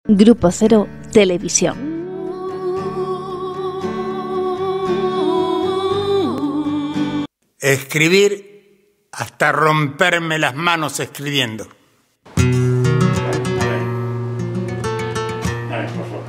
Grupo Cero Televisión. Escribir hasta romperme las manos escribiendo. A ver, por favor.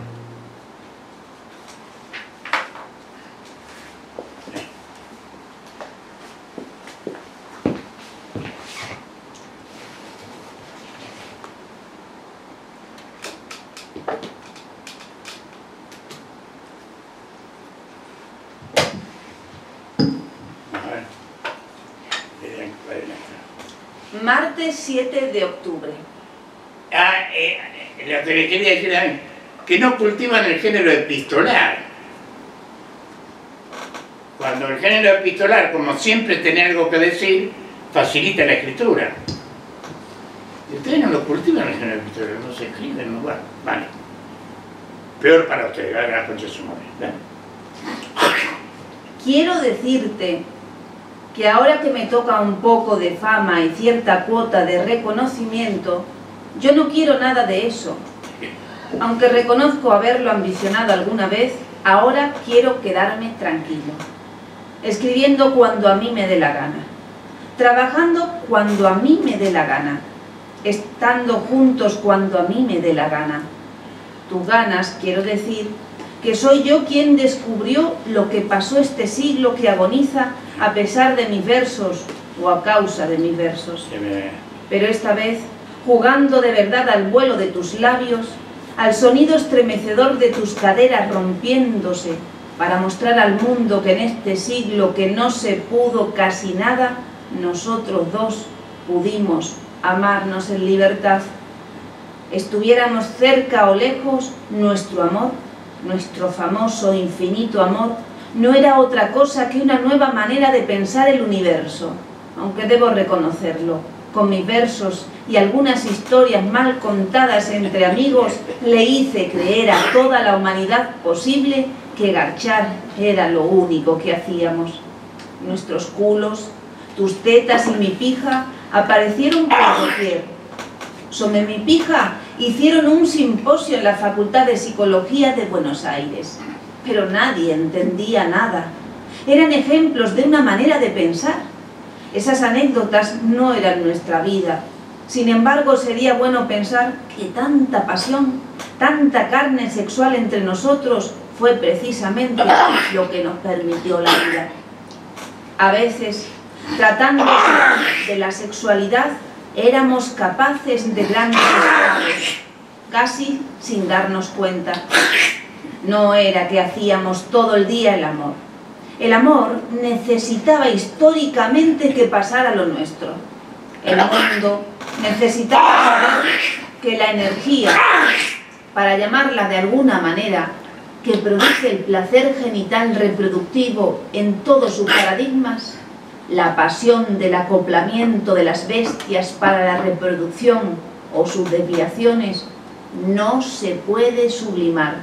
Martes 7 de octubre. Lo que le quería decir a mí, que no cultivan el género epistolar. Cuando el género epistolar, como siempre tiene algo que decir, facilita la escritura. Y ustedes no lo cultivan el género epistolar, no se escriben, no van. Vale. Peor para ustedes, a la concha de su madre. Vale. Quiero decirte que ahora que me toca un poco de fama y cierta cuota de reconocimiento, yo no quiero nada de eso. Aunque reconozco haberlo ambicionado alguna vez, ahora quiero quedarme tranquilo. Escribiendo cuando a mí me dé la gana. Trabajando cuando a mí me dé la gana. Estando juntos cuando a mí me dé la gana. Tú ganas, quiero decir, que soy yo quien descubrió lo que pasó este siglo que agoniza a pesar de mis versos o a causa de mis versos. Pero esta vez, jugando de verdad al vuelo de tus labios, al sonido estremecedor de tus caderas rompiéndose, para mostrar al mundo que en este siglo que no se pudo casi nada, nosotros dos pudimos amarnos en libertad. Estuviéramos cerca o lejos, nuestro amor, nuestro famoso infinito amor, no era otra cosa que una nueva manera de pensar el universo, aunque debo reconocerlo, con mis versos y algunas historias mal contadas entre amigos, le hice creer a toda la humanidad posible que garchar era lo único que hacíamos. Nuestros culos, tus tetas y mi pija aparecieron por doquier. Sobre mi pija hicieron un simposio en la Facultad de Psicología de Buenos Aires, pero nadie entendía nada. Eran ejemplos de una manera de pensar. Esas anécdotas no eran nuestra vida. Sin embargo, sería bueno pensar que tanta pasión, tanta carne sexual entre nosotros fue precisamente lo que nos permitió la vida. A veces, tratándose de la sexualidad, éramos capaces de grandes estragos, casi sin darnos cuenta. No era que hacíamos todo el día el amor. El amor necesitaba históricamente que pasara lo nuestro. El mundo necesitaba saber que la energía, para llamarla de alguna manera, que produce el placer genital reproductivo en todos sus paradigmas, la pasión del acoplamiento de las bestias para la reproducción o sus desviaciones, no se puede sublimar.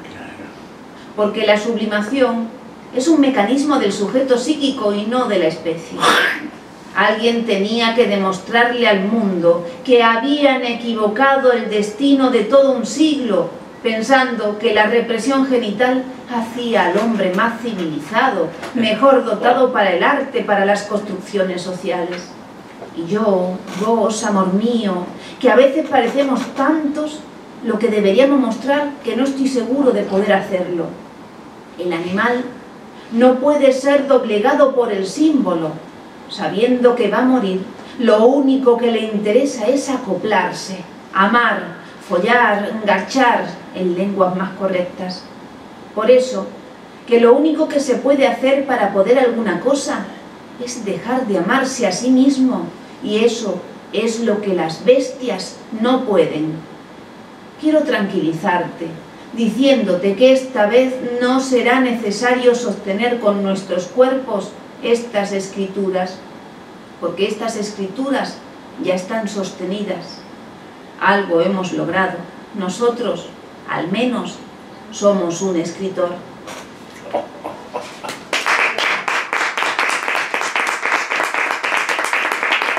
Porque la sublimación es un mecanismo del sujeto psíquico y no de la especie. Alguien tenía que demostrarle al mundo que habían equivocado el destino de todo un siglo, pensando que la represión genital hacía al hombre más civilizado, mejor dotado para el arte, para las construcciones sociales. Y vos, amor mío, que a veces parecemos tantos, lo que deberíamos mostrar que no estoy seguro de poder hacerlo. El animal no puede ser doblegado por el símbolo, sabiendo que va a morir. Lo único que le interesa es acoplarse, amar, follar, garchar, en lenguas más correctas. Por eso, que lo único que se puede hacer para poder alguna cosa es dejar de amarse a sí mismo, y eso es lo que las bestias no pueden. Quiero tranquilizarte, diciéndote que esta vez no será necesario sostener con nuestros cuerpos estas escrituras, porque estas escrituras ya están sostenidas. Algo hemos logrado. Nosotros, al menos, somos un escritor.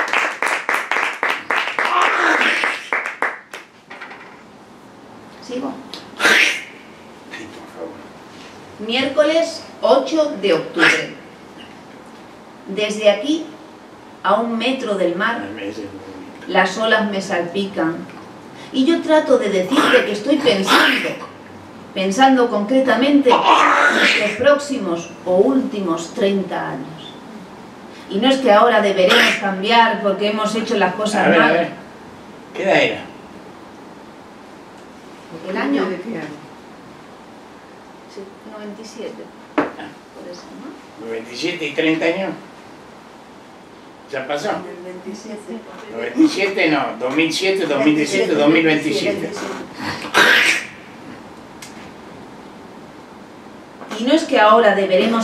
¿Sigo? Sí, por favor. Miércoles 8 de octubre. Desde aquí, a 1 metro del mar, las olas me salpican y yo trato de decirte que estoy pensando concretamente en los próximos o últimos 30 años. Y no es que ahora deberemos cambiar porque hemos hecho las cosas mal. A ver, ¿qué edad era? ¿El año? ¿De qué año? Sí, 97. Ah, Por eso, ¿no? 97 y 30 años. ¿Ya pasó? En el 27. 97 no, 2007, 2017, 2027. Y no es que ahora deberemos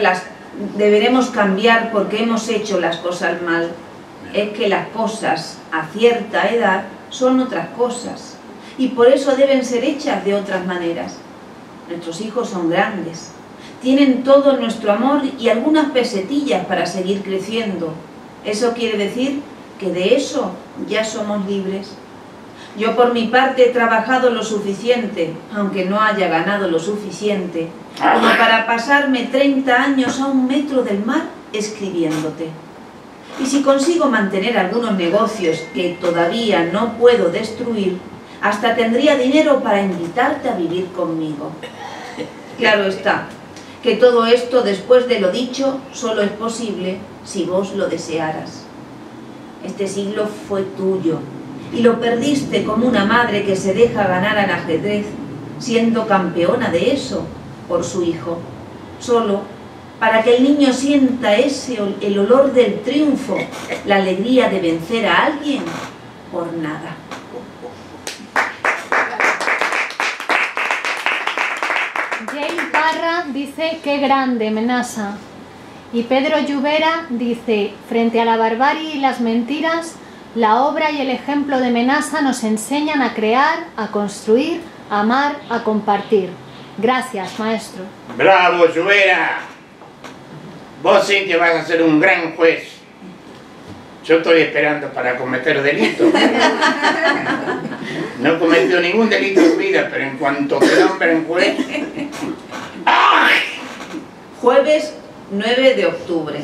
cambiar porque hemos hecho las cosas mal. Es que las cosas a cierta edad son otras cosas. Y por eso deben ser hechas de otras maneras. Nuestros hijos son grandes. Tienen todo nuestro amor y algunas pesetillas para seguir creciendo. Eso quiere decir que de eso ya somos libres. Yo por mi parte he trabajado lo suficiente, aunque no haya ganado lo suficiente, como para pasarme 30 años a 1 metro del mar escribiéndote. Y si consigo mantener algunos negocios que todavía no puedo destruir, hasta tendría dinero para invitarte a vivir conmigo. Claro está, que todo esto, después de lo dicho, solo es posible si vos lo desearas. Este siglo fue tuyo, y lo perdiste como una madre que se deja ganar al ajedrez, siendo campeona de eso por su hijo, solo para que el niño sienta el olor del triunfo, la alegría de vencer a alguien por nada. Jane Parra dice, qué grande, Menasa. Y Pedro Lluvera dice, frente a la barbarie y las mentiras, la obra y el ejemplo de Menasa nos enseñan a crear, a construir, a amar, a compartir. Gracias, maestro. ¡Bravo, Lluvera! Vos sí que vas a ser un gran juez. Yo estoy esperando para cometer delitos. No he cometido ningún delito en vida, pero en cuanto te nombren juez... ¡Ay! Jueves 9 de octubre.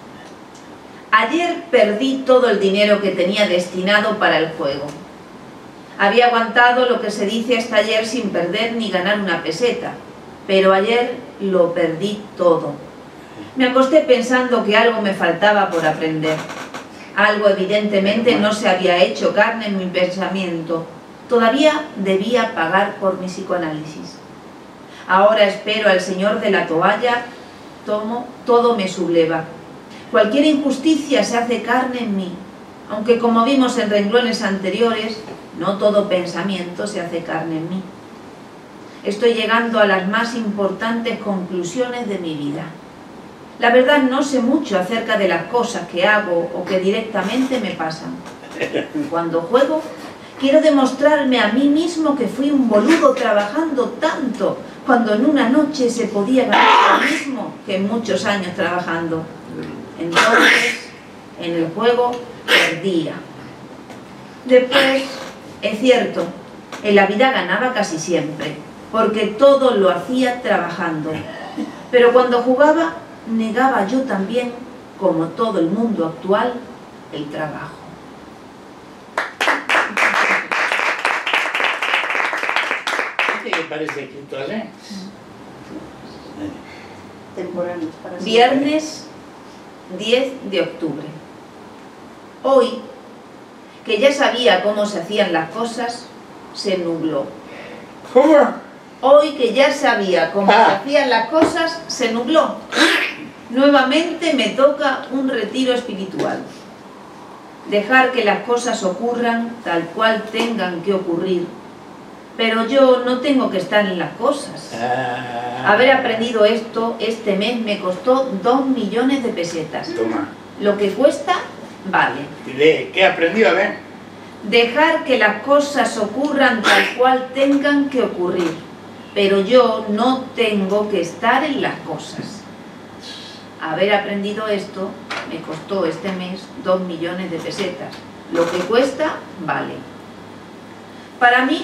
Ayer perdí todo el dinero que tenía destinado para el juego. Había aguantado lo que se dice hasta ayer sin perder ni ganar una peseta, pero ayer lo perdí todo. Me acosté pensando que algo me faltaba por aprender. Algo evidentemente no se había hecho carne en mi pensamiento. Todavía debía pagar por mi psicoanálisis. Ahora espero al señor de la toalla, todo me subleva. Cualquier injusticia se hace carne en mí, aunque como vimos en renglones anteriores, no todo pensamiento se hace carne en mí. Estoy llegando a las más importantes conclusiones de mi vida. La verdad no sé mucho acerca de las cosas que hago o que directamente me pasan. Cuando juego, quiero demostrarme a mí mismo que fui un boludo trabajando tanto, cuando en una noche se podía ganar lo mismo que en muchos años trabajando. Entonces, en el juego, perdía. Después, es cierto, en la vida ganaba casi siempre, porque todo lo hacía trabajando. Pero cuando jugaba, negaba yo también, como todo el mundo actual, el trabajo. ¿Qué te parece escrito así? Temporáneos para Viernes 10 de octubre. Hoy, que ya sabía cómo se hacían las cosas, se nubló. ¿Cómo? Hoy que ya sabía cómo se hacían las cosas, se nubló. Nuevamente me toca un retiro espiritual. Dejar que las cosas ocurran tal cual tengan que ocurrir. Pero yo no tengo que estar en las cosas. Haber aprendido esto este mes me costó 2 millones de pesetas. Toma. Lo que cuesta, vale. ¿Qué aprendió? A ver. Dejar que las cosas ocurran tal cual tengan que ocurrir. Pero yo no tengo que estar en las cosas. Haber aprendido esto me costó este mes 2 millones de pesetas. Lo que cuesta, vale. Para mí,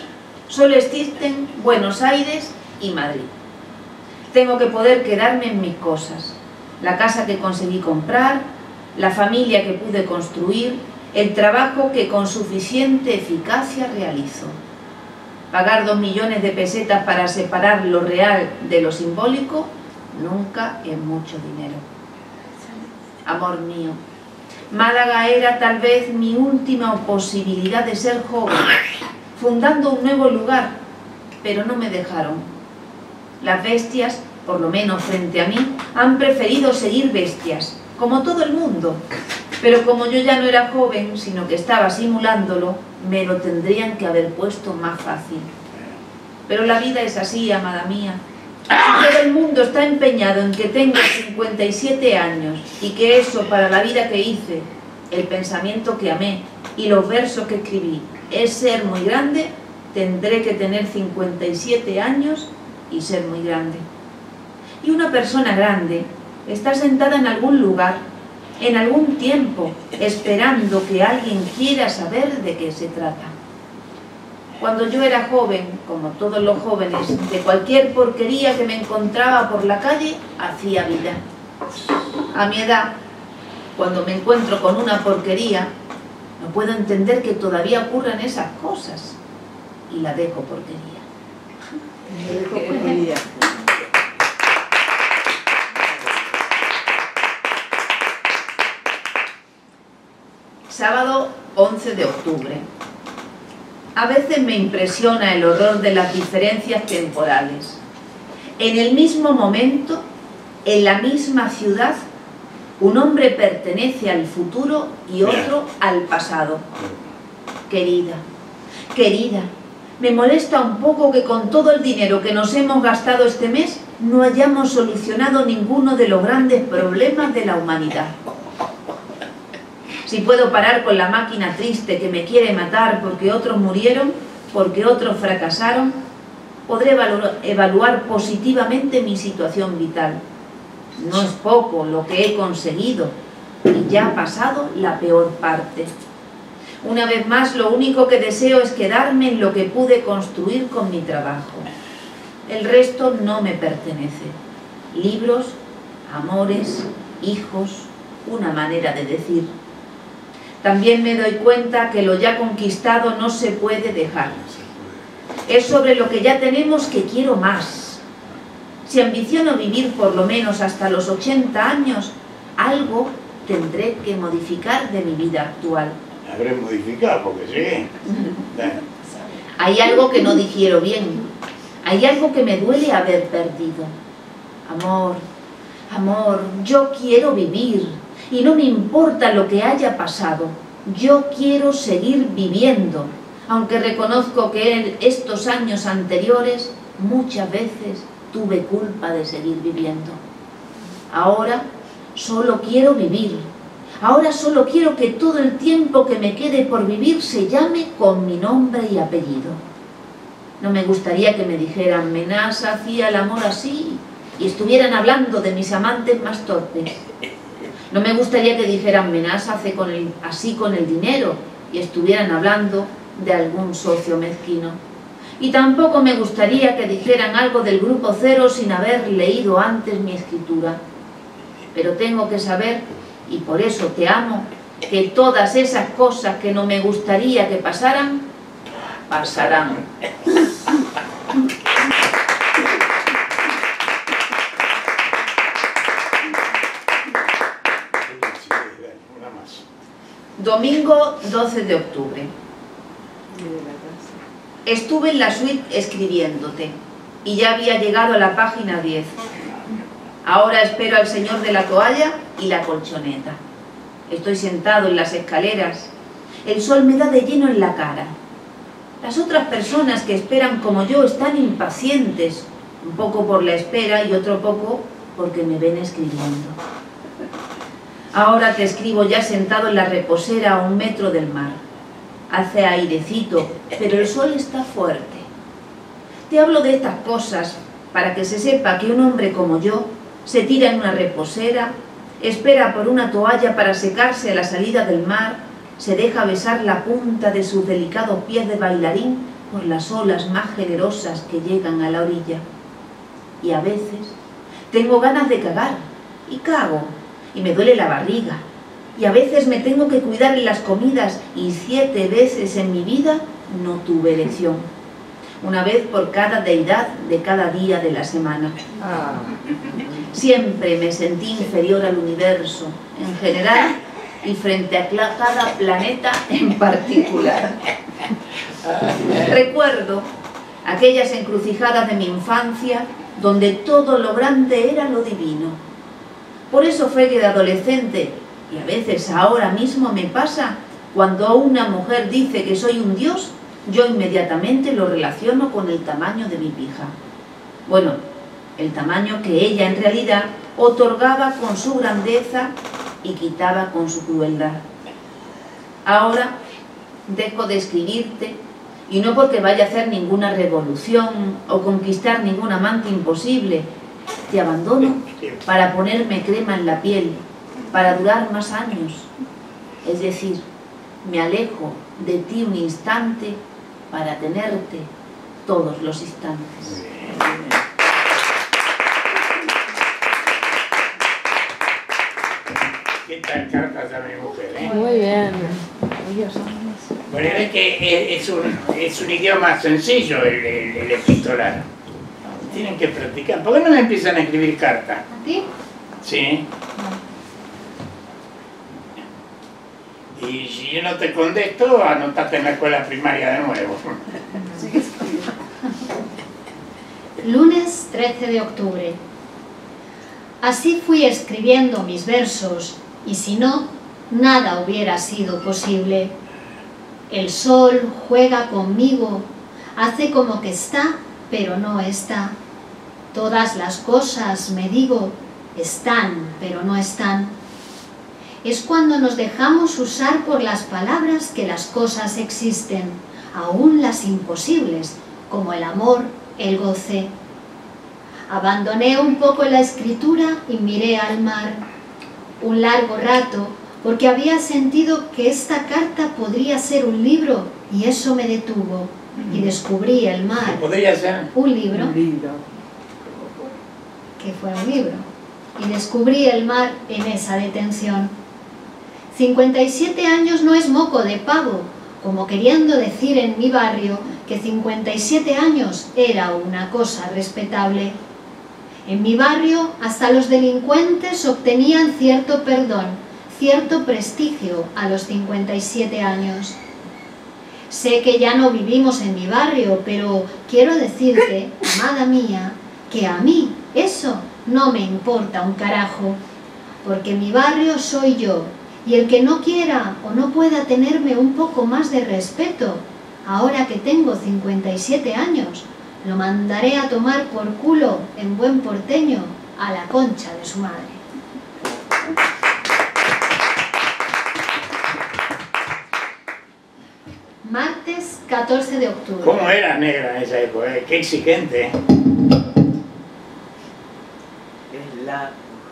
Solo existen Buenos Aires y Madrid. Tengo que poder quedarme en mis cosas. La casa que conseguí comprar, la familia que pude construir, el trabajo que con suficiente eficacia realizo. Pagar 2 millones de pesetas para separar lo real de lo simbólico nunca es mucho dinero. Amor mío, Málaga era tal vez mi última posibilidad de ser joven, fundando un nuevo lugar, pero no me dejaron. Las bestias, por lo menos frente a mí, han preferido seguir bestias, como todo el mundo. Pero como yo ya no era joven, sino que estaba simulándolo, me lo tendrían que haber puesto más fácil. Pero la vida es así, amada mía. Si todo el mundo está empeñado en que tengo 57 años y que eso para la vida que hice, el pensamiento que amé y los versos que escribí es ser muy grande, tendré que tener 57 años y ser muy grande. Y una persona grande está sentada en algún lugar, en algún tiempo, esperando que alguien quiera saber de qué se trata. Cuando yo era joven, como todos los jóvenes, de cualquier porquería que me encontraba por la calle, hacía vida. A mi edad, cuando me encuentro con una porquería, no puedo entender que todavía ocurran esas cosas. Y la dejo porquería. Sábado 11 de octubre. A veces me impresiona el horror de las diferencias temporales. En el mismo momento, en la misma ciudad, un hombre pertenece al futuro y otro al pasado. Querida, querida, me molesta un poco que con todo el dinero que nos hemos gastado este mes no hayamos solucionado ninguno de los grandes problemas de la humanidad. Si puedo parar con la máquina triste que me quiere matar porque otros murieron, porque otros fracasaron, podré evaluar positivamente mi situación vital. No es poco lo que he conseguido y ya ha pasado la peor parte. Una vez más, lo único que deseo es quedarme en lo que pude construir con mi trabajo. El resto no me pertenece. Libros, amores, hijos, una manera de decir. También me doy cuenta que lo ya conquistado no se puede dejar. Es sobre lo que ya tenemos que quiero más. Si ambiciono vivir por lo menos hasta los 80 años, algo tendré que modificar de mi vida actual. Habré modificado, porque sí. Hay algo que no digiero bien. Hay algo que me duele haber perdido. Amor, amor, yo quiero vivir. Y no me importa lo que haya pasado, yo quiero seguir viviendo, aunque reconozco que en estos años anteriores muchas veces tuve culpa de seguir viviendo. Ahora solo quiero vivir, ahora solo quiero que todo el tiempo que me quede por vivir se llame con mi nombre y apellido. No me gustaría que me dijeran, Menas hacía el amor así, y estuvieran hablando de mis amantes más torpes. No me gustaría que dijeran Menas hace así con el dinero y estuvieran hablando de algún socio mezquino. Y tampoco me gustaría que dijeran algo del Grupo Cero sin haber leído antes mi escritura. Pero tengo que saber, y por eso te amo, que todas esas cosas que no me gustaría que pasaran, pasarán. Domingo 12 de octubre. Estuve en la suite escribiéndote y ya había llegado a la página 10. Ahora espero al señor de la toalla y la colchoneta. Estoy sentado en las escaleras. El sol me da de lleno en la cara. Las otras personas que esperan como yo están impacientes, un poco por la espera y otro poco porque me ven escribiendo. Ahora te escribo ya sentado en la reposera a 1 metro del mar. Hace airecito, pero el sol está fuerte. Te hablo de estas cosas para que se sepa que un hombre como yo se tira en una reposera, espera por una toalla para secarse a la salida del mar, se deja besar la punta de sus delicados pies de bailarín por las olas más generosas que llegan a la orilla. Y a veces tengo ganas de cagar, y cago, y me duele la barriga. Y a veces me tengo que cuidar en las comidas, y 7 veces en mi vida no tuve elección. Una vez por cada deidad de cada día de la semana. Siempre me sentí inferior al universo en general y frente a cada planeta en particular. Recuerdo aquellas encrucijadas de mi infancia donde todo lo grande era lo divino. Por eso fue que de adolescente, y a veces ahora mismo me pasa, cuando una mujer dice que soy un dios, yo inmediatamente lo relaciono con el tamaño de mi pija. Bueno, el tamaño que ella en realidad otorgaba con su grandeza y quitaba con su crueldad. Ahora dejo de escribirte, y no porque vaya a hacer ninguna revolución o conquistar ningún amante imposible. Te abandono para ponerme crema en la piel, para durar más años. Es decir, me alejo de ti un instante para tenerte todos los instantes. ¿Qué tal cartas a mi mujer, eh? Muy bien. Bueno, es que es un idioma sencillo el epistolar. Tienen que practicar. ¿Por qué no me empiezan a escribir cartas? ¿A ti? Sí. Y si yo no te contesto, anotate en la escuela primaria de nuevo. Lunes 13 de octubre. Así fui escribiendo mis versos, y si no, nada hubiera sido posible. El sol juega conmigo, hace como que está, pero no está. Todas las cosas, me digo, están, pero no están. Es cuando nos dejamos usar por las palabras que las cosas existen, aún las imposibles, como el amor, el goce. Abandoné un poco la escritura y miré al mar. Un largo rato, porque había sentido que esta carta podría ser un libro, y eso me detuvo. Y descubrí el mar. ¿Podría ser? Un libro. Que fue un libro. Y descubrí el mar en esa detención. 57 años no es moco de pavo, como queriendo decir en mi barrio que 57 años era una cosa respetable. En mi barrio hasta los delincuentes obtenían cierto perdón, cierto prestigio a los 57 años. Sé que ya no vivimos en mi barrio, pero quiero decirte, amada mía, que a mí eso no me importa un carajo, porque mi barrio soy yo, y el que no quiera o no pueda tenerme un poco más de respeto, ahora que tengo 57 años, lo mandaré a tomar por culo en buen porteño a la concha de su madre. Martes 14 de octubre. ¿Cómo era negra en esa época? Qué exigente, ¿eh? Es la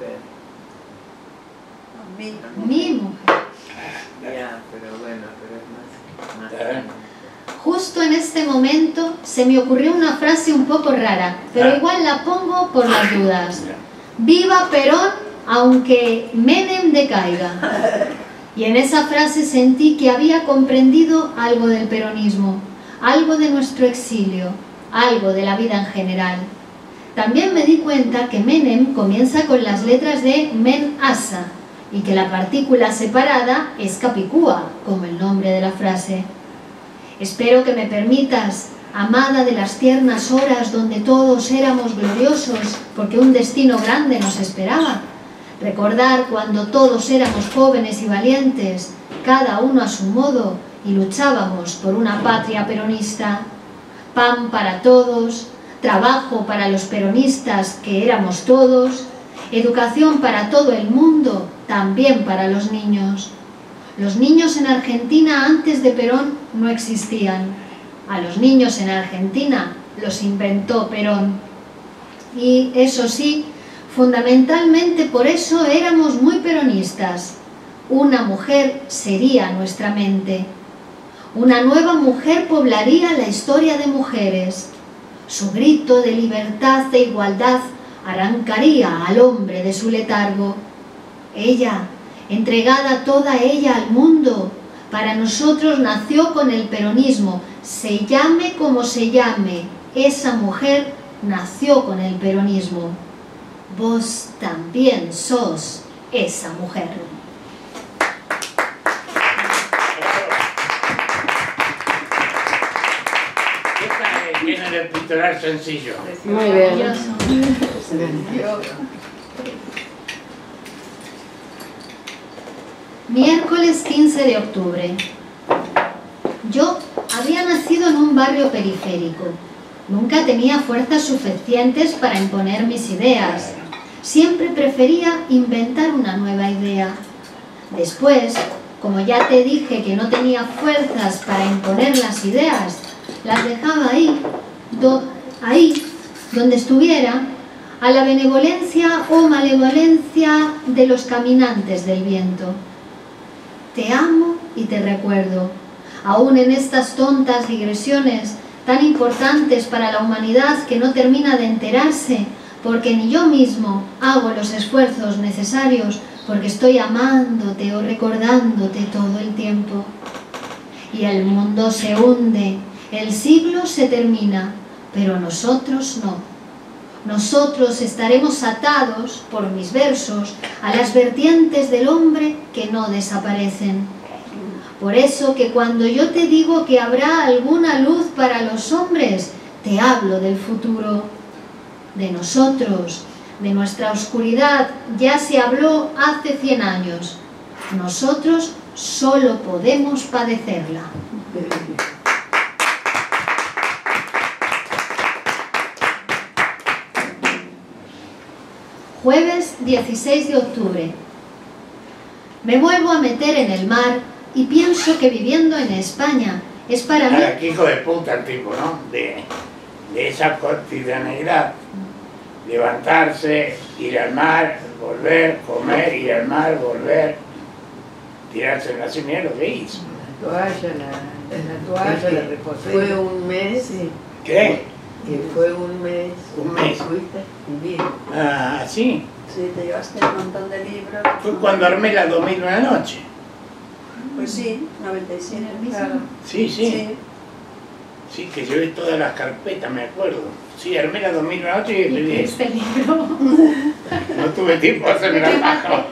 mujer. Mi mujer. Ya, pero bueno, pero es más. Justo en este momento se me ocurrió una frase un poco rara, pero igual la pongo por las dudas. ¡Viva Perón, aunque Menem decaiga! Y en esa frase sentí que había comprendido algo del peronismo, algo de nuestro exilio, algo de la vida en general. También me di cuenta que Menem comienza con las letras de Men-Asa y que la partícula separada es Capicúa, como el nombre de la frase. Espero que me permitas, amada de las tiernas horas donde todos éramos gloriosos porque un destino grande nos esperaba, recordar cuando todos éramos jóvenes y valientes, cada uno a su modo, y luchábamos por una patria peronista. Pan para todos, trabajo para los peronistas que éramos todos, educación para todo el mundo, también para los niños. Los niños en Argentina antes de Perón no existían. A los niños en Argentina los inventó Perón. Y eso sí, fundamentalmente por eso éramos muy peronistas. Una mujer sería nuestra mente. Una nueva mujer poblaría la historia de mujeres. Su grito de libertad e igualdad arrancaría al hombre de su letargo. Ella, entregada toda ella al mundo, para nosotros nació con el peronismo. Se llame como se llame, esa mujer nació con el peronismo. Vos también sos esa mujer. Tiene el epistolar sencillo. Muy bien. Miércoles 15 de octubre. Yo había nacido en un barrio periférico. Nunca tenía fuerzas suficientes para imponer mis ideas. Siempre prefería inventar una nueva idea. Después, como ya te dije que no tenía fuerzas para imponer las ideas, las dejaba ahí donde estuviera, a la benevolencia o malevolencia de los caminantes del viento. Te amo y te recuerdo, aún en estas tontas digresiones tan importantes para la humanidad que no termina de enterarse, porque ni yo mismo hago los esfuerzos necesarios, porque estoy amándote o recordándote todo el tiempo. Y el mundo se hunde, el siglo se termina, pero nosotros no. Nosotros estaremos atados, por mis versos, a las vertientes del hombre que no desaparecen. Por eso que cuando yo te digo que habrá alguna luz para los hombres, te hablo del futuro. De nosotros, de nuestra oscuridad, ya se habló hace 100 años. Nosotros solo podemos padecerla. Jueves 16 de octubre. Me vuelvo a meter en el mar y pienso que viviendo en España es para mí... Qué hijo de puta el tipo, ¿no? De esa cotidianeidad. Levantarse, ir al mar, volver, comer, ir al mar, volver, tirarse en la cena, lo que hizo. La toalla, fue un mes. Sí. ¿Qué? Que fue un mes. Un mes. Fuiste bien. Ah, ¿sí? Sí, te llevaste un montón de libros. Fue cuando armé la 2001 noche. Pues sí, 97, claro. Sí, sí. Sí, que llevé todas las carpetas, me acuerdo. Sí, armé la 2001 noche y escribí. Este libro. No tuve tiempo de hacerme la paja.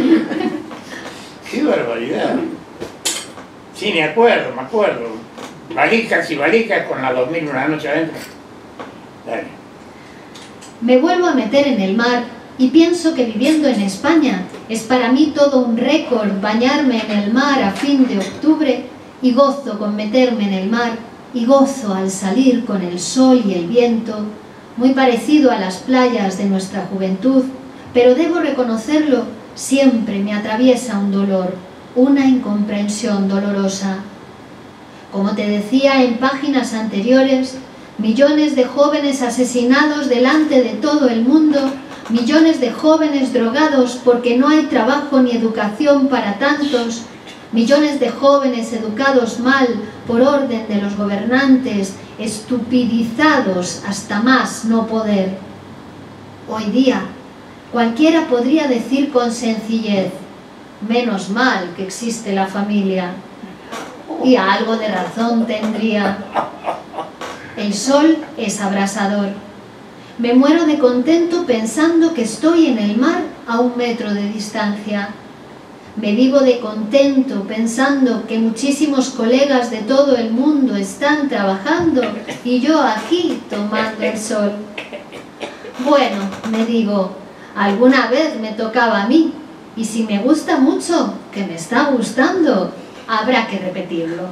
Qué barbaridad. Sí, me acuerdo. Valijas y valijas con la 2001 noche adentro. Dale. Me vuelvo a meter en el mar y pienso que viviendo en España es para mí todo un récord bañarme en el mar a fin de octubre, y gozo con meterme en el mar y gozo al salir con el sol y el viento, muy parecido a las playas de nuestra juventud, pero debo reconocerlo, siempre me atraviesa un dolor, una incomprensión dolorosa. Como te decía en páginas anteriores, millones de jóvenes asesinados delante de todo el mundo, millones de jóvenes drogados porque no hay trabajo ni educación para tantos, millones de jóvenes educados mal por orden de los gobernantes, estupidizados hasta más no poder. Hoy día, cualquiera podría decir con sencillez, menos mal que existe la familia, y algo de razón tendría. El sol es abrasador. Me muero de contento pensando que estoy en el mar a 1 metro de distancia. Me vivo de contento pensando que muchísimos colegas de todo el mundo están trabajando y yo aquí tomando el sol. Bueno, me digo, alguna vez me tocaba a mí, y si me gusta mucho, que me está gustando, habrá que repetirlo.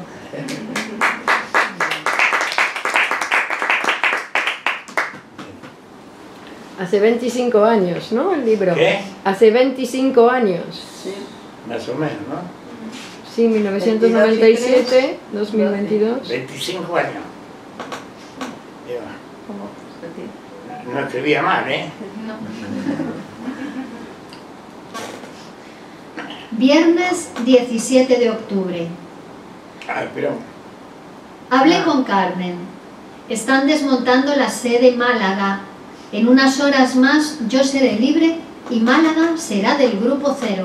Hace 25 años, ¿no? El libro. ¿Qué? Hace 25 años. Sí. Más o menos, ¿no? Sí, 1997, 2022. 25 años. No escribía mal, ¿eh? Viernes 17 de octubre. Ah, pero Hablé con Carmen. Están desmontando la sede Málaga. En unas horas más yo seré libre y Málaga será del Grupo Cero.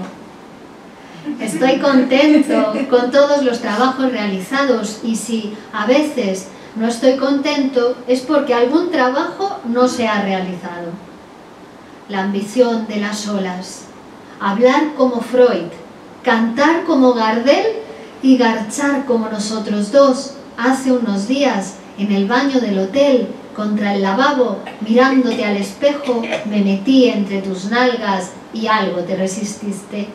Estoy contento con todos los trabajos realizados y si a veces no estoy contento es porque algún trabajo no se ha realizado. La ambición de las olas. Hablar como Freud, cantar como Gardel y garchar como nosotros dos hace unos días en el baño del hotel contra el lavabo, mirándote al espejo, me metí entre tus nalgas y algo te resististe.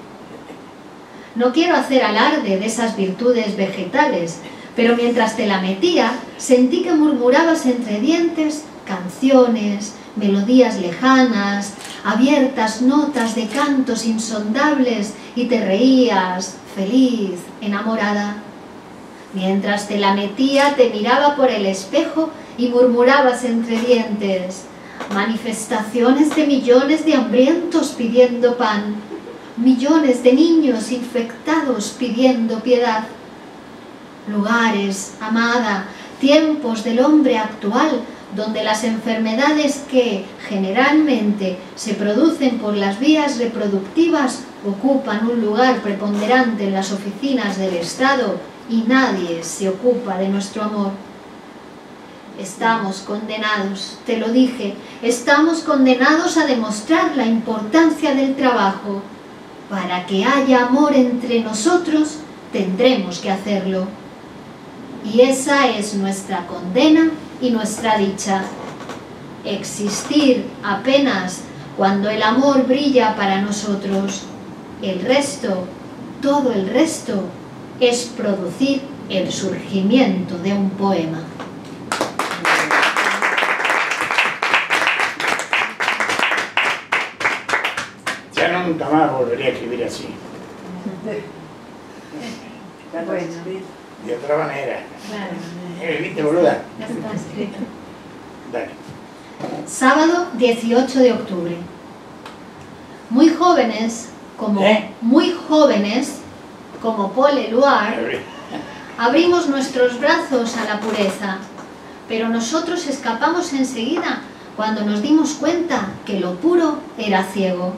No quiero hacer alarde de esas virtudes vegetales, pero mientras te la metía, sentí que murmurabas entre dientes canciones, melodías lejanas, abiertas notas de cantos insondables y te reías, feliz, enamorada. Mientras te la metía, te miraba por el espejo y murmurabas entre dientes, manifestaciones de millones de hambrientos pidiendo pan, millones de niños infectados pidiendo piedad. Lugares, amada, tiempos del hombre actual, donde las enfermedades que generalmente se producen por las vías reproductivas ocupan un lugar preponderante en las oficinas del Estado y nadie se ocupa de nuestro amor. Estamos condenados, te lo dije, estamos condenados a demostrar la importancia del trabajo. Para que haya amor entre nosotros, tendremos que hacerlo. Y esa es nuestra condena y nuestra dicha. Existir apenas cuando el amor brilla para nosotros. El resto, todo el resto, es producir el surgimiento de un poema. Ya nunca más volvería a escribir así. Bueno. De otra manera. Claro. ¿Viste, boluda? Ya está escrito. Dale. Sábado 18 de octubre. Muy jóvenes, como Paul Eluard, abrimos nuestros brazos a la pureza, pero nosotros escapamos enseguida cuando nos dimos cuenta que lo puro era ciego.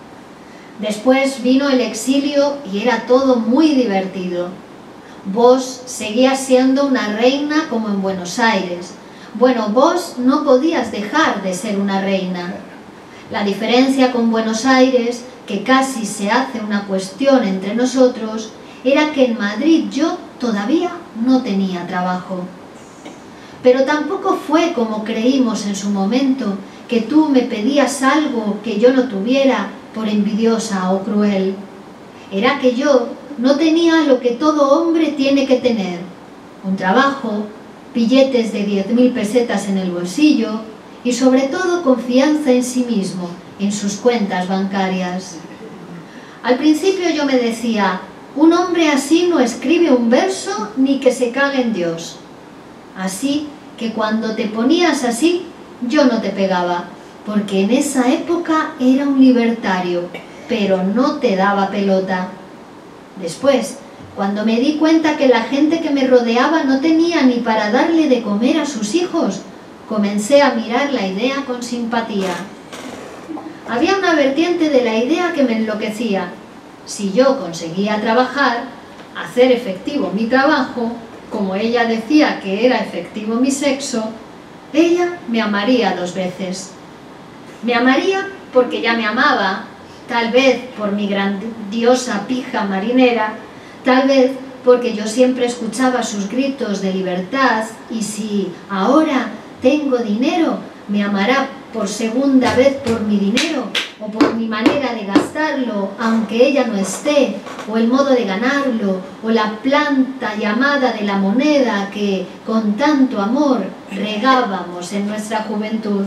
Después vino el exilio y era todo muy divertido. Vos seguías siendo una reina como en Buenos Aires. Bueno, vos no podías dejar de ser una reina. La diferencia con Buenos Aires, que casi se hace una cuestión entre nosotros, era que en Madrid yo todavía no tenía trabajo. Pero tampoco fue como creímos en su momento, que tú me pedías algo que yo no tuviera por envidiosa o cruel. Era que yo no tenía lo que todo hombre tiene que tener: un trabajo, billetes de 10.000 pesetas en el bolsillo y sobre todo confianza en sí mismo, en sus cuentas bancarias. Al principio yo me decía, un hombre así no escribe un verso ni que se cague en Dios. Así que cuando te ponías así, yo no te pegaba, porque en esa época era un libertario, pero no te daba pelota. Después, cuando me di cuenta que la gente que me rodeaba no tenía ni para darle de comer a sus hijos, comencé a mirar la idea con simpatía. Había una vertiente de la idea que me enloquecía. Si yo conseguía trabajar, hacer efectivo mi trabajo, como ella decía que era efectivo mi sexo, ella me amaría 2 veces. Me amaría porque ya me amaba, tal vez por mi grandiosa pija marinera, tal vez porque yo siempre escuchaba sus gritos de libertad, y si ahora tengo dinero, me amará por segunda vez por mi dinero, o por mi manera de gastarlo, aunque ella no esté, o el modo de ganarlo, o la planta llamada de la moneda que con tanto amor regábamos en nuestra juventud.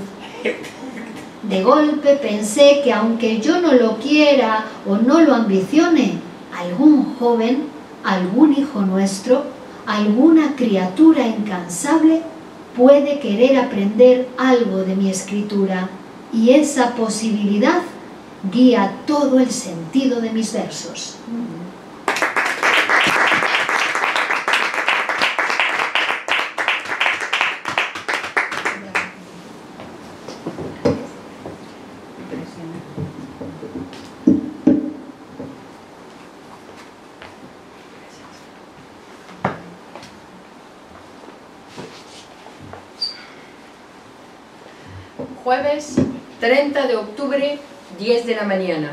De golpe pensé que aunque yo no lo quiera o no lo ambicione, algún joven, algún hijo nuestro, alguna criatura incansable puede querer aprender algo de mi escritura, y esa posibilidad guía todo el sentido de mis versos. Jueves 30 de octubre, 10 de la mañana.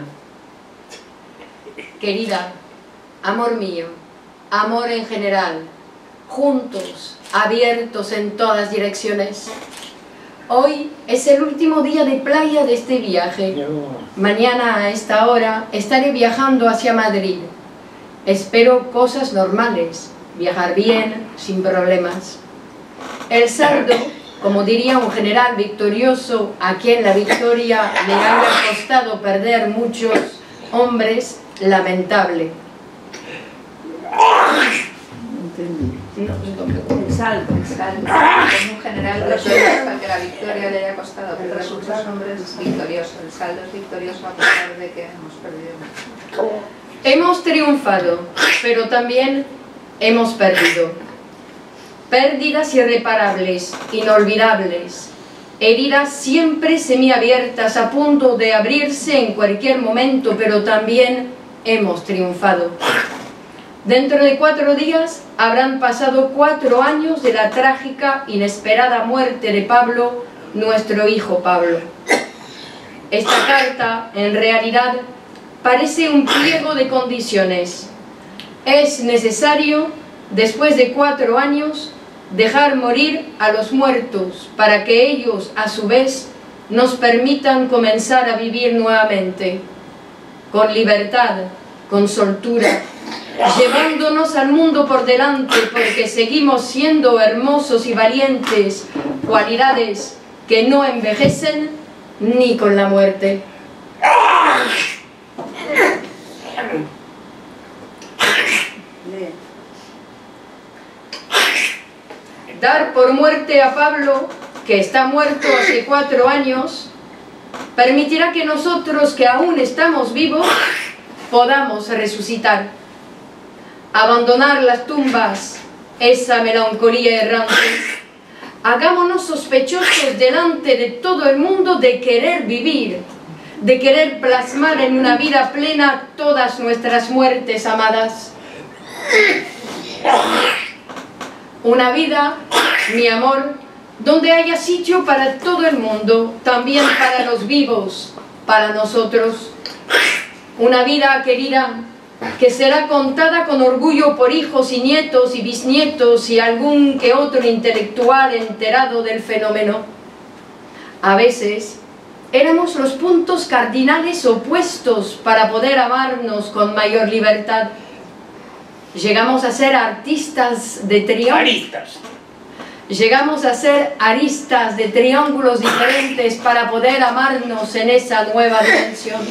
Querida, amor mío, amor en general, juntos, abiertos en todas direcciones. Hoy es el último día de playa de este viaje. Mañana a esta hora estaré viajando hacia Madrid. Espero cosas normales, viajar bien, sin problemas. El saldo, como diría un general victorioso a quien la victoria le haya costado perder muchos hombres, lamentable. El saldo, como un general victorioso al que la victoria le haya costado perder muchos hombres, victorioso. El saldo es victorioso a pesar de que hemos perdido mucho. Hemos triunfado, pero también hemos perdido. Pérdidas irreparables, inolvidables, heridas siempre semiabiertas a punto de abrirse en cualquier momento, pero también hemos triunfado. Dentro de 4 días habrán pasado 4 años de la trágica, inesperada muerte de Pablo, nuestro hijo Pablo. Esta carta, en realidad, parece un pliego de condiciones. Es necesario, después de 4 años, dejar morir a los muertos para que ellos, a su vez, nos permitan comenzar a vivir nuevamente, con libertad, con soltura, llevándonos al mundo por delante porque seguimos siendo hermosos y valientes, cualidades que no envejecen ni con la muerte. Dar por muerte a Pablo, que está muerto hace 4 años, permitirá que nosotros, que aún estamos vivos, podamos resucitar. Abandonar las tumbas, esa melancolía errante. Hagámonos sospechosos delante de todo el mundo de querer vivir, de querer plasmar en una vida plena todas nuestras muertes amadas. Una vida, mi amor, donde haya sitio para todo el mundo, también para los vivos, para nosotros. Una vida, querida, que será contada con orgullo por hijos y nietos y bisnietos y algún que otro intelectual enterado del fenómeno. A veces éramos los puntos cardinales opuestos para poder amarnos con mayor libertad. Llegamos a ser artistas de triángulos. Llegamos a ser aristas de triángulos diferentes para poder amarnos en esa nueva dimensión.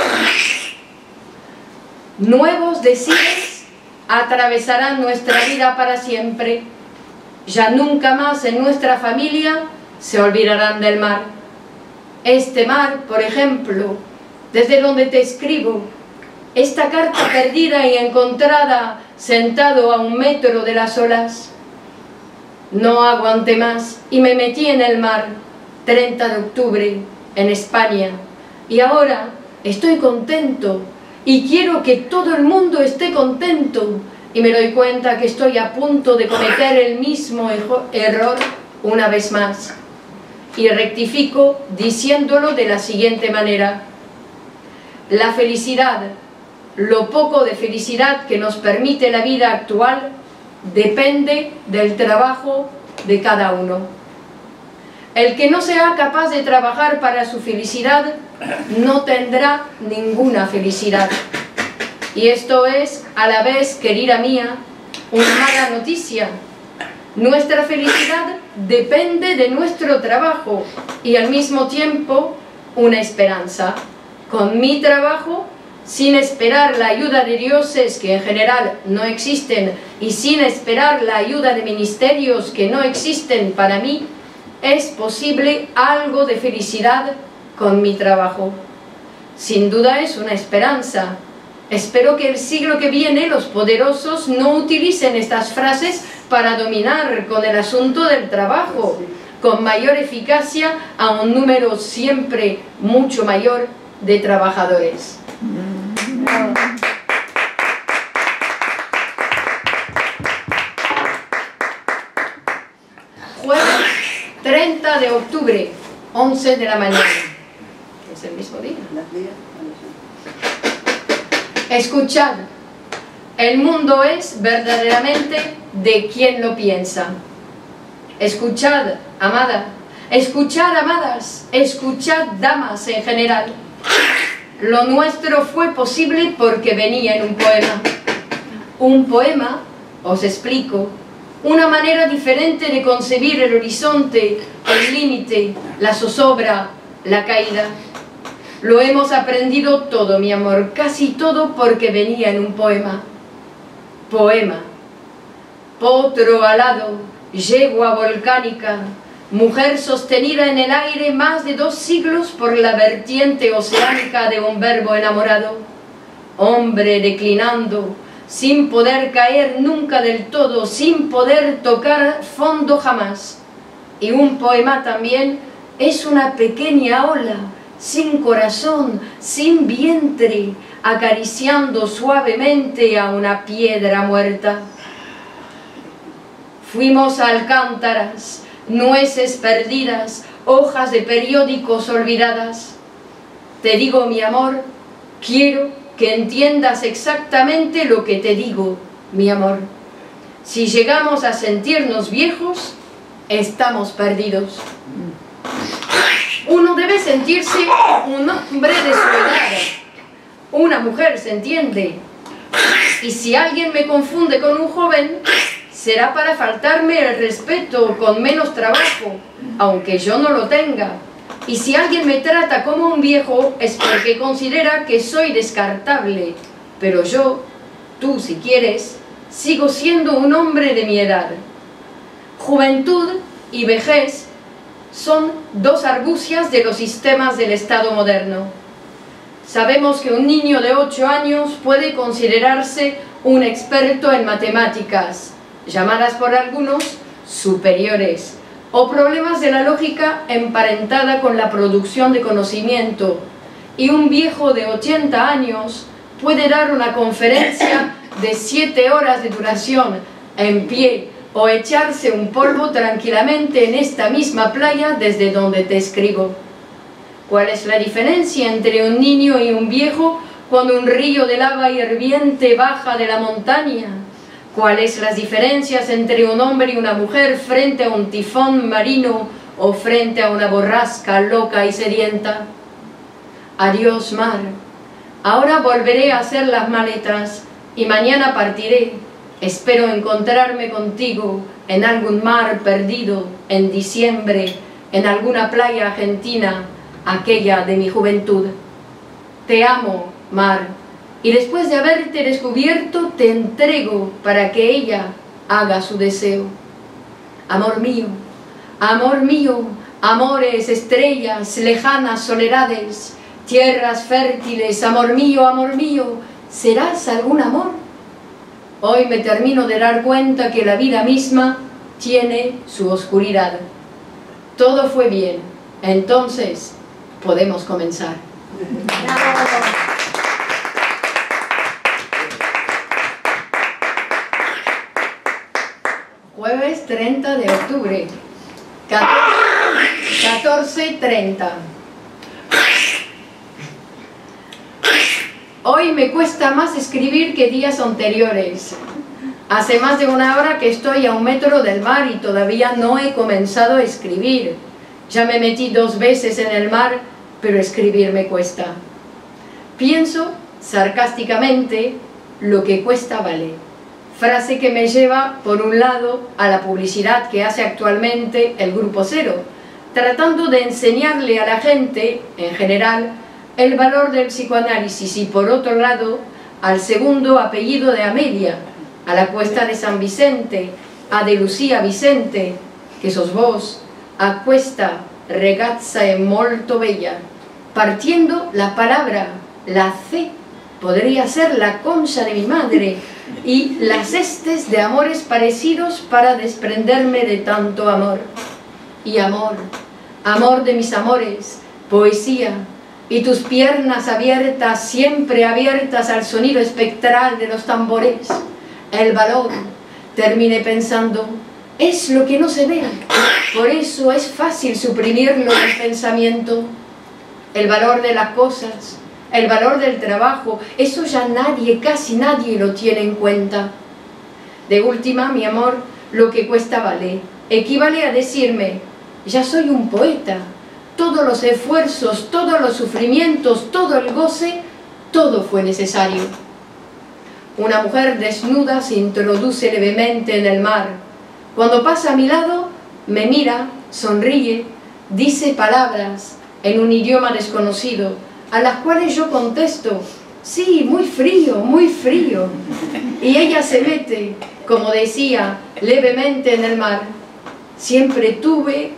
Nuevos desires atravesarán nuestra vida para siempre. Ya nunca más en nuestra familia se olvidarán del mar. Este mar, por ejemplo, desde donde te escribo, esta carta perdida y encontrada sentado a 1 metro de las olas. No aguanté más y me metí en el mar, 30 de octubre, en España. Y ahora estoy contento y quiero que todo el mundo esté contento. Y me doy cuenta que estoy a punto de cometer el mismo error una vez más. Y rectifico diciéndolo de la siguiente manera. La felicidad, lo poco de felicidad que nos permite la vida actual, depende del trabajo de cada uno. El que no sea capaz de trabajar para su felicidad no tendrá ninguna felicidad. Y esto es, a la vez, querida mía, una mala noticia. Nuestra felicidad depende de nuestro trabajo y al mismo tiempo una esperanza. Con mi trabajo, sin esperar la ayuda de dioses que en general no existen y sin esperar la ayuda de ministerios que no existen para mí, es posible algo de felicidad con mi trabajo. Sin duda es una esperanza. Espero que el siglo que viene los poderosos no utilicen estas frases para dominar con el asunto del trabajo, con mayor eficacia a un número siempre mucho mayor de trabajadores. Jueves 30 de octubre, 11 de la mañana. Es el mismo día. Escuchad, el mundo es verdaderamente de quien lo piensa. Escuchad, amada, escuchad, amadas, escuchad, damas en general. Lo nuestro fue posible porque venía en un poema. Un poema, os explico, una manera diferente de concebir el horizonte, el límite, la zozobra, la caída. Lo hemos aprendido todo, mi amor, casi todo porque venía en un poema. Poema. Potro alado, yegua volcánica, mujer sostenida en el aire más de 2 siglos por la vertiente oceánica de un verbo enamorado. Hombre declinando, sin poder caer nunca del todo, sin poder tocar fondo jamás. Y un poema también es una pequeña ola, sin corazón, sin vientre, acariciando suavemente a una piedra muerta. Fuimos alcántaras, nueces perdidas, hojas de periódicos olvidadas. Te digo, mi amor, quiero que entiendas exactamente lo que te digo, mi amor. Si llegamos a sentirnos viejos, estamos perdidos. Uno debe sentirse un hombre de su edad. Una mujer se entiende. Y si alguien me confunde con un joven, será para faltarme el respeto con menos trabajo, aunque yo no lo tenga. Y si alguien me trata como un viejo, es porque considera que soy descartable. Pero yo, tú si quieres, sigo siendo un hombre de mi edad. Juventud y vejez son 2 argucias de los sistemas del Estado moderno. Sabemos que un niño de 8 años puede considerarse un experto en matemáticas, llamadas por algunos superiores, o problemas de la lógica emparentada con la producción de conocimiento, y un viejo de 80 años puede dar una conferencia de 7 horas de duración en pie o echarse un polvo tranquilamente en esta misma playa desde donde te escribo. ¿Cuál es la diferencia entre un niño y un viejo cuando un río de lava hirviente baja de la montaña? ¿Cuáles las diferencias entre un hombre y una mujer frente a un tifón marino o frente a una borrasca loca y sedienta? Adiós, mar. Ahora volveré a hacer las maletas y mañana partiré. Espero encontrarme contigo en algún mar perdido, en diciembre, en alguna playa argentina, aquella de mi juventud. Te amo, mar, y después de haberte descubierto te entrego para que ella haga su deseo. Amor mío, amores, estrellas, lejanas soledades, tierras fértiles, amor mío, ¿serás algún amor? Hoy me termino de dar cuenta que la vida misma tiene su oscuridad. Todo fue bien, entonces podemos comenzar. Jueves 30 de octubre, 14:30. Hoy me cuesta más escribir que días anteriores. Hace más de 1 hora que estoy a 1 metro del mar y todavía no he comenzado a escribir. Ya me metí 2 veces en el mar, pero escribir me cuesta. Pienso, sarcásticamente, lo que cuesta vale. Frase que me lleva, por un lado, a la publicidad que hace actualmente el Grupo Cero, tratando de enseñarle a la gente, en general, el valor del psicoanálisis, y por otro lado, al segundo apellido de Amelia, a la cuesta de San Vicente, a de Lucía Vicente, que sos vos, a questa ragazza è molto bella, partiendo la palabra, la C, podría ser la concha de mi madre, y las estes de amores parecidos para desprenderme de tanto amor. y amor, amor de mis amores, poesía, y tus piernas abiertas, siempre abiertas al sonido espectral de los tambores, el valor. Terminé pensando, es lo que no se ve, por eso es fácil suprimirlo del pensamiento. El valor de las cosas, el valor del trabajo, eso ya nadie, casi nadie lo tiene en cuenta. De última, mi amor, lo que cuesta vale, equivale a decirme, ya soy un poeta, todos los esfuerzos, todos los sufrimientos, todo el goce, todo fue necesario. Una mujer desnuda se introduce levemente en el mar. Cuando pasa a mi lado, me mira, sonríe, dice palabras en un idioma desconocido, a las cuales yo contesto, sí, muy frío, y ella se mete, como decía, levemente en el mar. Siempre tuve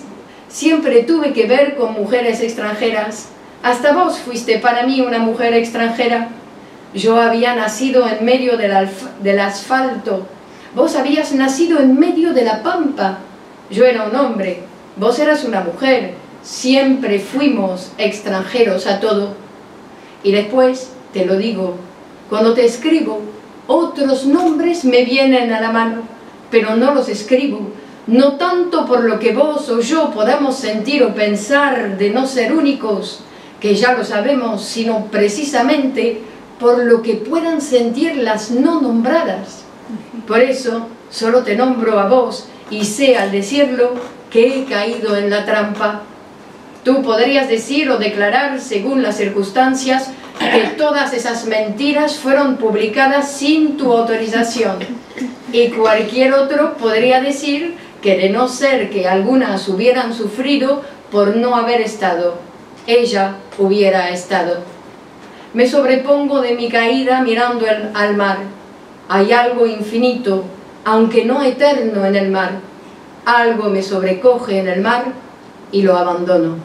que ver con mujeres extranjeras, hasta vos fuiste para mí una mujer extranjera. Yo había nacido en medio del asfalto, vos habías nacido en medio de la pampa, yo era un hombre, vos eras una mujer, siempre fuimos extranjeros a todo. Y después, te lo digo, cuando te escribo, otros nombres me vienen a la mano, pero no los escribo, no tanto por lo que vos o yo podamos sentir o pensar de no ser únicos, que ya lo sabemos, sino precisamente por lo que puedan sentir las no nombradas. Por eso, solo te nombro a vos, y sé al decirlo que he caído en la trampa. Tú podrías decir o declarar, según las circunstancias, que todas esas mentiras fueron publicadas sin tu autorización. Y cualquier otro podría decir que de no ser que algunas hubieran sufrido por no haber estado, ella hubiera estado. Me sobrepongo de mi caída mirando al mar. Hay algo infinito, aunque no eterno, en el mar. Algo me sobrecoge en el mar y lo abandono.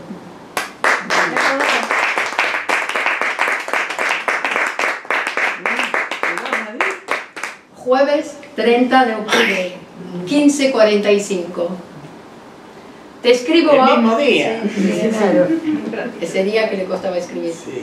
Jueves 30 de octubre, 15:45. Te escribo el mismo día. Sí, claro. Ese día que le costaba escribir. Sí.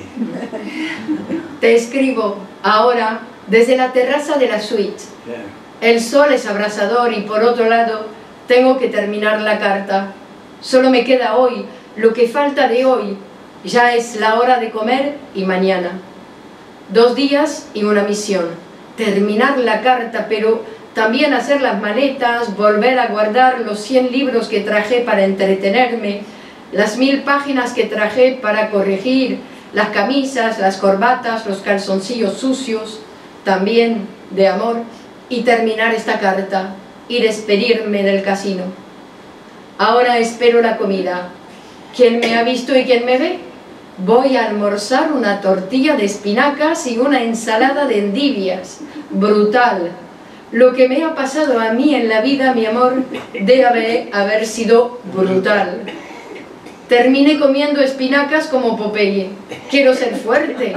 Te escribo ahora desde la terraza de la suite. El sol es abrasador y por otro lado tengo que terminar la carta. Solo me queda hoy, lo que falta de hoy. Ya es la hora de comer y mañana. 2 días y una misión. Terminar la carta, pero también hacer las maletas, volver a guardar los 100 libros que traje para entretenerme, las 1000 páginas que traje para corregir, las camisas, las corbatas, los calzoncillos sucios, también de amor, y terminar esta carta y despedirme del casino. Ahora espero la comida. ¿Quién me ha visto y quién me ve? Voy a almorzar una tortilla de espinacas y una ensalada de endivias. Brutal. Lo que me ha pasado a mí en la vida, mi amor, debe haber sido brutal. Terminé comiendo espinacas como Popeye. Quiero ser fuerte,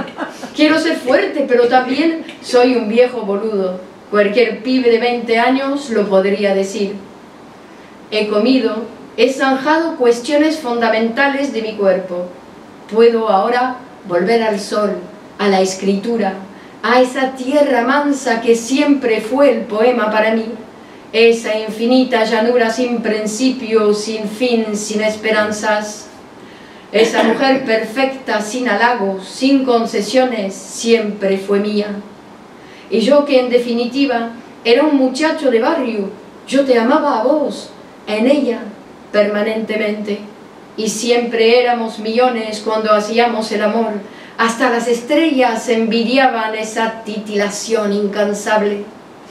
pero también soy un viejo boludo. Cualquier pibe de 20 años lo podría decir. He comido, he zanjado cuestiones fundamentales de mi cuerpo. Puedo ahora volver al sol, a la escritura, a esa tierra mansa que siempre fue el poema para mí, esa infinita llanura sin principio, sin fin, sin esperanzas, esa mujer perfecta, sin halagos, sin concesiones, siempre fue mía. Y yo que en definitiva era un muchacho de barrio, yo te amaba a vos, en ella, permanentemente. Y siempre éramos millones cuando hacíamos el amor. Hasta las estrellas envidiaban esa titilación incansable.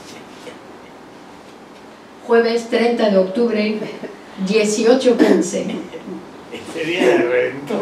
Jueves 30 de octubre, 18:15. Este día reventó.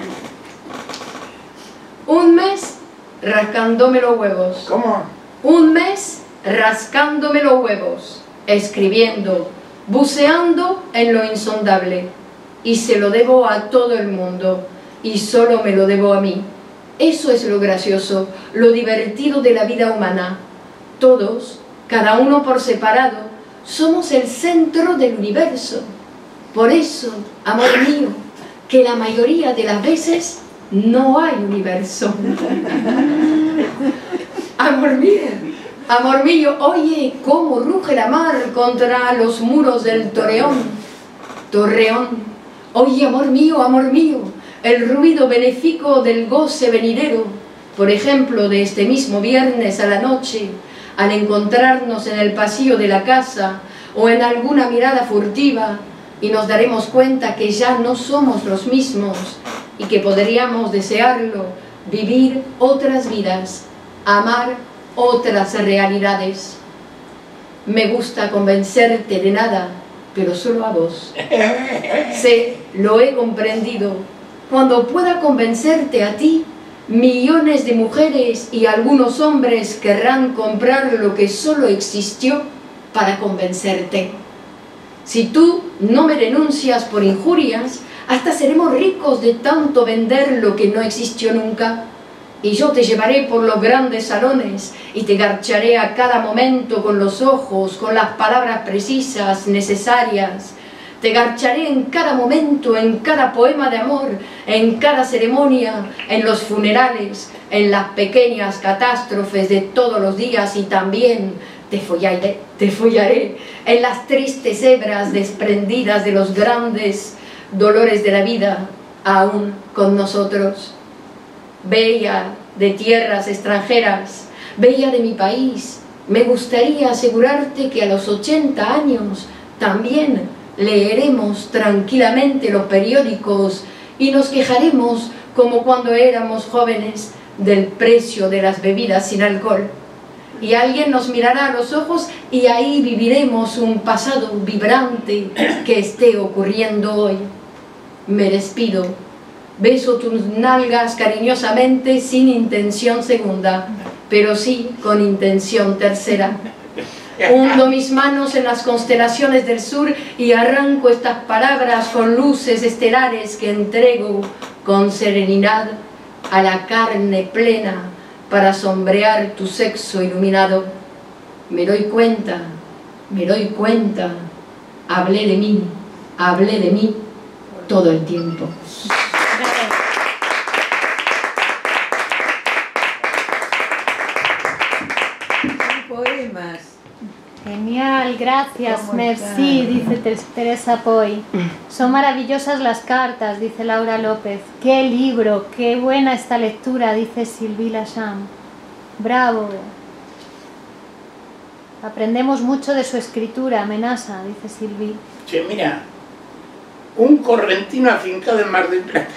Un mes rascándome los huevos. ¿Cómo? Un mes rascándome los huevos, escribiendo, buceando en lo insondable. Y se lo debo a todo el mundo, y solo me lo debo a mí. Eso es lo gracioso, lo divertido de la vida humana. Todos, cada uno por separado, somos el centro del universo. Por eso, amor mío, que la mayoría de las veces no hay universo. Amor mío, oye cómo ruge la mar contra los muros del Torreón. Oye, amor mío, el ruido benéfico del goce venidero, por ejemplo, de este mismo viernes a la noche, al encontrarnos en el pasillo de la casa o en alguna mirada furtiva, y nos daremos cuenta que ya no somos los mismos y que podríamos desearlo, vivir otras vidas, amar otras realidades. Me gusta convencerte de nada, pero solo a vos. Sé, lo he comprendido. Cuando pueda convencerte a ti, millones de mujeres y algunos hombres querrán comprar lo que solo existió para convencerte. Si tú no me denuncias por injurias, hasta seremos ricos de tanto vender lo que no existió nunca. Y yo te llevaré por los grandes salones y te garcharé a cada momento con los ojos, con las palabras precisas, necesarias. Te garcharé en cada momento, en cada poema de amor, en cada ceremonia, en los funerales, en las pequeñas catástrofes de todos los días, y también te follaré en las tristes hebras desprendidas de los grandes dolores de la vida, aún con nosotros. Bella de tierras extranjeras, bella de mi país, me gustaría asegurarte que a los 80 años también leeremos tranquilamente los periódicos y nos quejaremos, como cuando éramos jóvenes, del precio de las bebidas sin alcohol. Y alguien nos mirará a los ojos y ahí viviremos un pasado vibrante que esté ocurriendo hoy. Me despido. Beso tus nalgas cariñosamente, sin intención segunda, pero sí con intención tercera. Hundo mis manos en las constelaciones del sur y arranco estas palabras con luces estelares que entrego con serenidad a la carne plena para sombrear tu sexo iluminado. Me doy cuenta, hablé de mí todo el tiempo. Poemas. Genial, gracias, merci, dice Teresa Poy. Son maravillosas las cartas, dice Laura López. Qué libro, qué buena esta lectura, dice Sylvie Lacham. Bravo. Aprendemos mucho de su escritura, Menasa, dice Sylvie. Che, mira, un correntino afincado en Mar del Plata.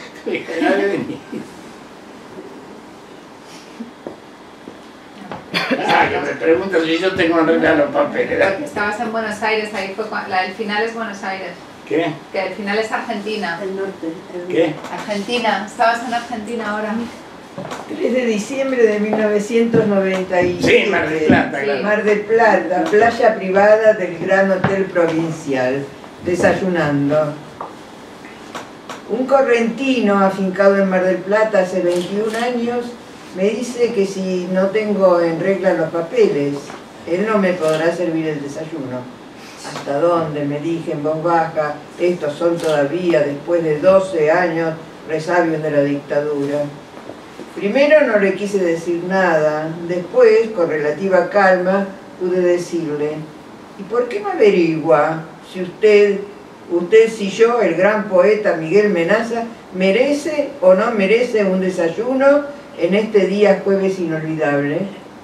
Que me preguntas si yo tengo en regla los papeles, ¿verdad? Estabas en Buenos Aires, ahí fue el final es Buenos Aires. ¿Qué? Que el final es Argentina. El norte. ¿Qué? Argentina, estabas en Argentina ahora. 3 de diciembre de 1997. Sí, Mar del Plata, claro. Mar del Plata, playa privada del Gran Hotel Provincial, desayunando. Un correntino afincado en Mar del Plata hace 21 años me dice que si no tengo en regla los papeles, él no me podrá servir el desayuno. ¿Hasta dónde? Me dije en voz baja. Estos son todavía, después de 12 años, resabios de la dictadura. Primero no le quise decir nada, después, con relativa calma, pude decirle: ¿y por qué no averigua si usted, si yo, el gran poeta Miguel Menasa, merece o no merece un desayuno en este día jueves inolvidable?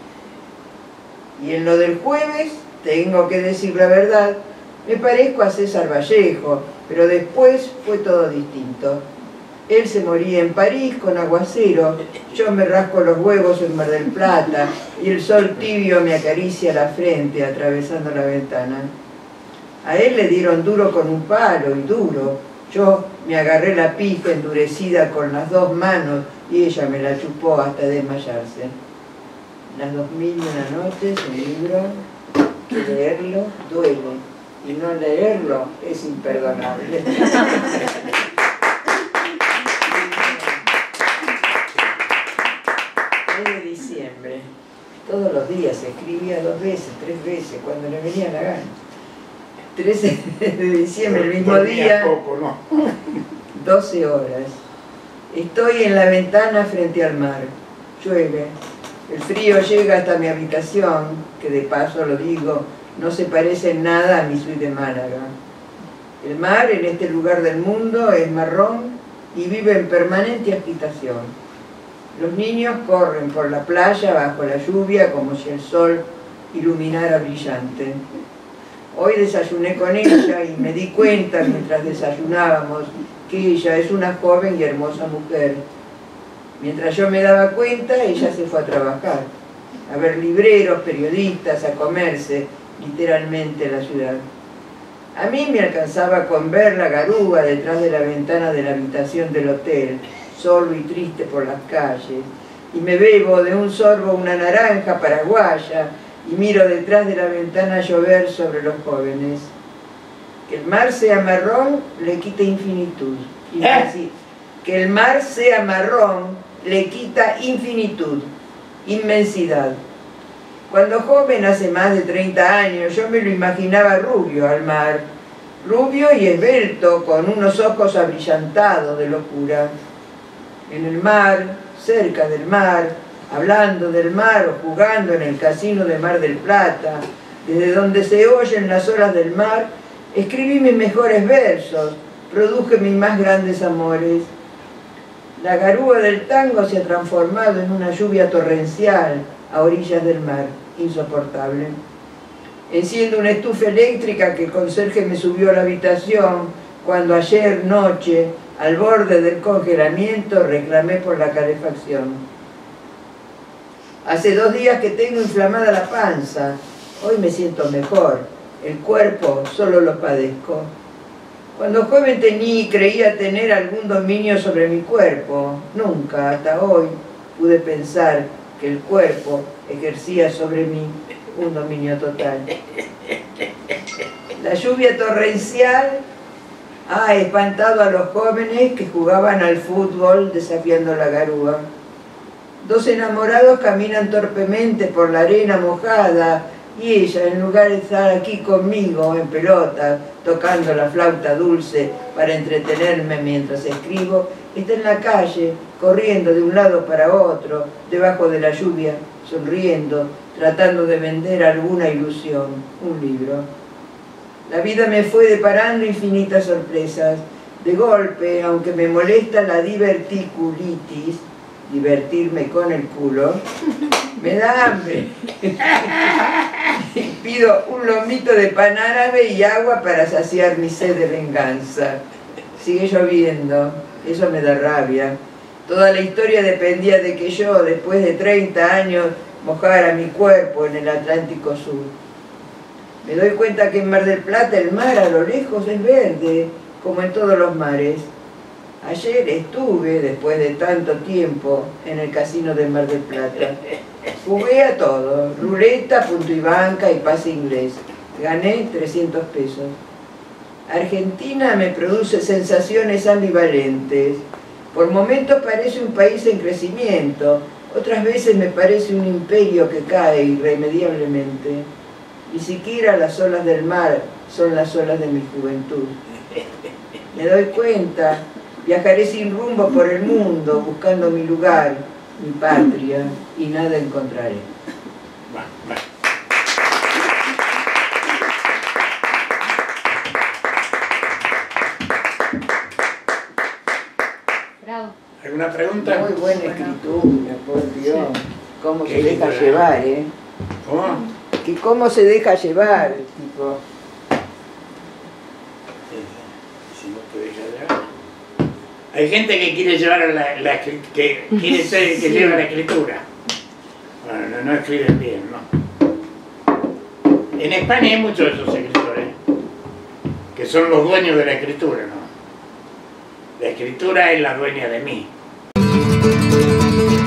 Y en lo del jueves, tengo que decir la verdad, me parezco a César Vallejo, pero después fue todo distinto. Él se moría en París con aguacero, yo me rasco los huevos en Mar del Plata y el sol tibio me acaricia la frente atravesando la ventana. A él le dieron duro con un palo y duro. Yo me agarré la pija endurecida con las 2 manos y ella me la chupó hasta desmayarse. Las 2001 noches, un libro que leerlo duele y no leerlo es imperdonable. 3 de diciembre. Todos los días escribía 2 veces, 3 veces, cuando le venía la gana. 13 de diciembre, el mismo Dormía día, poco, ¿no? 12 horas. Estoy en la ventana frente al mar. Llueve. El frío llega hasta mi habitación, que de paso lo digo, no se parece en nada a mi suite de Málaga. El mar en este lugar del mundo es marrón y vive en permanente agitación. Los niños corren por la playa bajo la lluvia como si el sol iluminara brillante. Hoy desayuné con ella y me di cuenta mientras desayunábamos que ella es una joven y hermosa mujer. Mientras yo me daba cuenta, ella se fue a trabajar, a ver libreros, periodistas, a comerse literalmente la ciudad. A mí me alcanzaba con ver la garúa detrás de la ventana de la habitación del hotel, solo y triste por las calles, y me bebo de un sorbo una naranja paraguaya y miro detrás de la ventana llover sobre los jóvenes. Que el mar sea marrón le quita infinitud. Que el mar sea marrón le quita infinitud, inmensidad. Cuando joven, hace más de 30 años, yo me lo imaginaba rubio al mar, rubio y esbelto, con unos ojos abrillantados de locura. En el mar, cerca del mar, hablando del mar o jugando en el casino de Mar del Plata, desde donde se oyen las olas del mar, escribí mis mejores versos, produje mis más grandes amores. La garúa del tango se ha transformado en una lluvia torrencial a orillas del mar, insoportable. Enciendo una estufa eléctrica que el conserje me subió a la habitación cuando ayer noche, al borde del congelamiento, reclamé por la calefacción. Hace 2 días que tengo inflamada la panza, hoy me siento mejor, el cuerpo solo lo padezco. Cuando joven creía tener algún dominio sobre mi cuerpo, nunca, hasta hoy, pude pensar que el cuerpo ejercía sobre mí un dominio total. La lluvia torrencial ha espantado a los jóvenes que jugaban al fútbol desafiando la garúa. 2 enamorados caminan torpemente por la arena mojada y ella, en lugar de estar aquí conmigo en pelota, tocando la flauta dulce para entretenerme mientras escribo, está en la calle, corriendo de un lado para otro, debajo de la lluvia, sonriendo, tratando de vender alguna ilusión, un libro. La vida me fue deparando infinitas sorpresas. De golpe, aunque me molesta la diverticulitis, divertirme con el culo, me da hambre. Pido un lomito de pan árabe y agua para saciar mi sed de venganza. Sigue lloviendo, eso me da rabia. Toda la historia dependía de que yo, después de 30 años, mojara mi cuerpo en el Atlántico Sur. Me doy cuenta que en Mar del Plata el mar a lo lejos es verde, como en todos los mares. Ayer estuve, después de tanto tiempo, en el casino de Mar del Plata. Jugué a todo, ruleta, punto y banca y pase inglés. Gané 300 pesos. Argentina me produce sensaciones ambivalentes. Por momentos parece un país en crecimiento, otras veces me parece un imperio que cae irremediablemente. Ni siquiera las olas del mar son las olas de mi juventud. Me doy cuenta, viajaré sin rumbo por el mundo, buscando mi lugar, mi patria, y nada encontraré. Bravo. ¿Alguna pregunta? Muy buena escritura, por Dios. Cómo se deja llevar, ¿eh? ¿Cómo? Que cómo se deja llevar el tipo. Si no te deja llevar. Hay gente que quiere llevar que quiere ser el que lleva la escritura. Bueno, no escriben bien, ¿no? En España hay muchos de esos escritores que son los dueños de la escritura, ¿no? La escritura es la dueña de mí.